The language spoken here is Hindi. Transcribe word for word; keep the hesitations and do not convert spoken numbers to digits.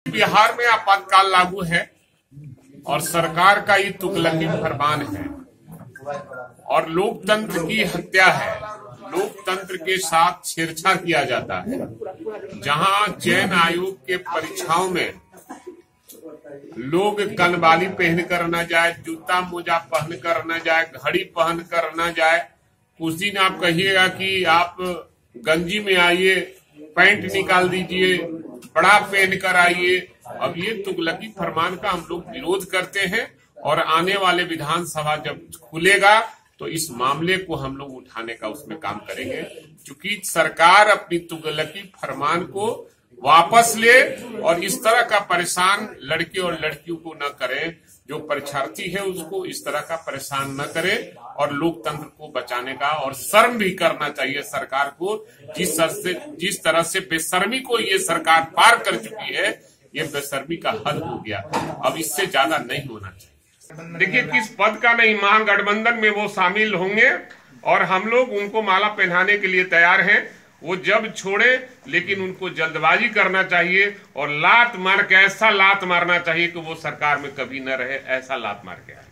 बिहार में आपातकाल लागू है और सरकार का ये तुगलकी फरमान है और लोकतंत्र की हत्या है। लोकतंत्र के साथ छेड़छाड़ किया जाता है। जहां चयन आयोग के परीक्षाओं में लोग कनवाली पहन कर न जाए, जूता मोजा पहन कर न जाए, घड़ी पहन कर न जाए। उस दिन आप कहिएगा कि आप गंजी में आइए, पैंट निकाल दीजिए, बड़ा पहन कर आइए। अब ये तुगलकी फरमान का हम लोग विरोध करते हैं और आने वाले विधानसभा जब खुलेगा तो इस मामले को हम लोग उठाने का उसमें काम करेंगे, क्योंकि सरकार अपनी तुगलकी फरमान को वापस ले और इस तरह का परेशान लड़के और लड़कियों को न करे। जो परीक्षार्थी है उसको इस तरह का परेशान न करे और लोकतंत्र को बचाने का और शर्म भी करना चाहिए सरकार को। जिस तरह से जिस तरह से बेशर्मी को ये सरकार पार कर चुकी है, ये बेशर्मी का हद हो गया। अब इससे ज्यादा नहीं होना चाहिए। देखिए, किस पद का नहीं, महागठबंधन में वो शामिल होंगे और हम लोग उनको माला पहनाने के लिए तैयार हैं। वो जब छोड़े, लेकिन उनको जल्दबाजी करना चाहिए और लात मार के ऐसा लात मारना चाहिए कि वो सरकार में कभी न रहे। ऐसा लात मार के आए।